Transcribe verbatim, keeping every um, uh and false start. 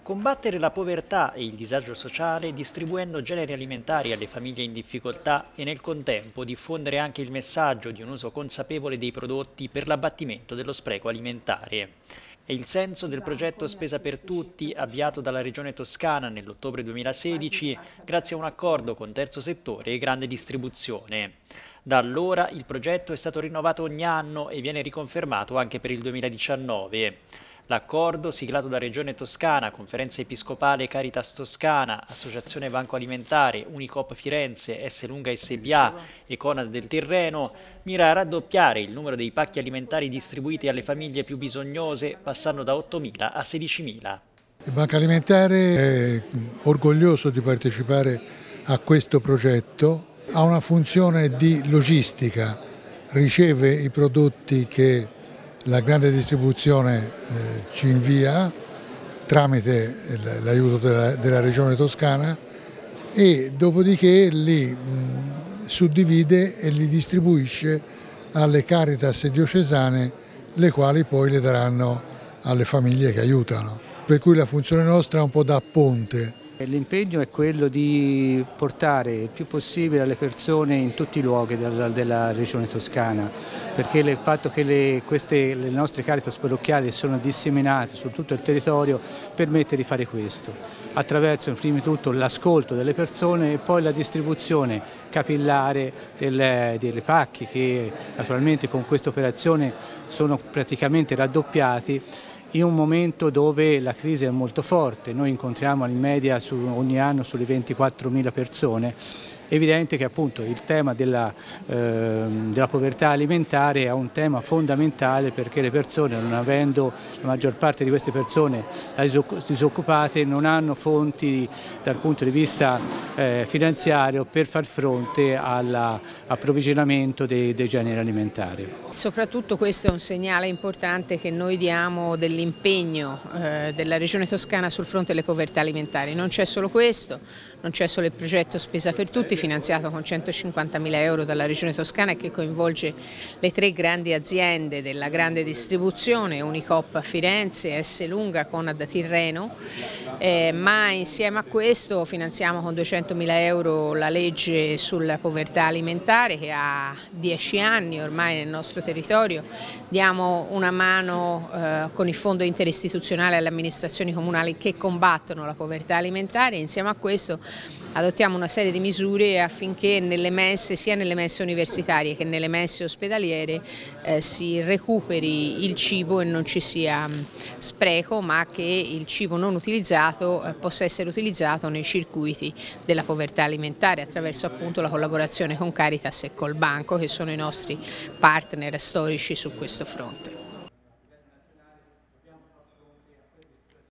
Combattere la povertà e il disagio sociale distribuendo generi alimentari alle famiglie in difficoltà e nel contempo diffondere anche il messaggio di un uso consapevole dei prodotti per l'abbattimento dello spreco alimentare. È il senso del progetto Spesa per Tutti avviato dalla Regione Toscana nell'ottobre duemilasedici grazie a un accordo con terzo settore e grande distribuzione. Da allora il progetto è stato rinnovato ogni anno e viene riconfermato anche per il duemiladiciannove. L'accordo, siglato da Regione Toscana, Conferenza Episcopale Caritas Toscana, Associazione Banco Alimentare, Unicoop Firenze, Esselunga S p A e Conad del Tirreno, mira a raddoppiare il numero dei pacchi alimentari distribuiti alle famiglie più bisognose, passando da ottomila a sedicimila. Il Banco Alimentare è orgoglioso di partecipare a questo progetto, ha una funzione di logistica, riceve i prodotti che la grande distribuzione eh, ci invia tramite l'aiuto della, della Regione Toscana e dopodiché li mh, suddivide e li distribuisce alle Caritas diocesane, le quali poi le daranno alle famiglie che aiutano. Per cui la funzione nostra è un po' da ponte. L'impegno è quello di portare il più possibile alle persone in tutti i luoghi della, della regione toscana, perché il fatto che le, queste, le nostre Caritas parrocchiali sono disseminate su tutto il territorio permette di fare questo, attraverso prima di tutto l'ascolto delle persone e poi la distribuzione capillare delle, delle pacchi che naturalmente con questa operazione sono praticamente raddoppiati. In un momento dove la crisi è molto forte, noi incontriamo in media su, ogni anno sulle ventiquattromila persone, è evidente che appunto il tema della, eh, della povertà alimentare è un tema fondamentale perché le persone, non avendo la maggior parte di queste persone disoccupate, non hanno fonti dal punto di vista eh, finanziario per far fronte all'approvvigionamento dei, dei generi alimentari. Soprattutto questo è un segnale importante che noi diamo dell'impegno eh, della Regione Toscana sul fronte delle povertà alimentari. Non c'è solo questo, non c'è solo il progetto Spesa per Tutti, finanziato con centocinquantamila euro dalla Regione Toscana e che coinvolge le tre grandi aziende della grande distribuzione, Unicoop a Firenze, Esselunga, Conad a Tirreno, eh, ma insieme a questo finanziamo con duecentomila euro la legge sulla povertà alimentare che ha dieci anni ormai nel nostro territorio, diamo una mano eh, con il fondo interistituzionale alle amministrazioni comunali che combattono la povertà alimentare e insieme a questo adottiamo una serie di misure affinché nelle mense, sia nelle mense universitarie che nelle mense ospedaliere eh, si recuperi il cibo e non ci sia spreco, ma che il cibo non utilizzato eh, possa essere utilizzato nei circuiti della povertà alimentare attraverso appunto la collaborazione con Caritas e col Banco, che sono i nostri partner storici su questo fronte.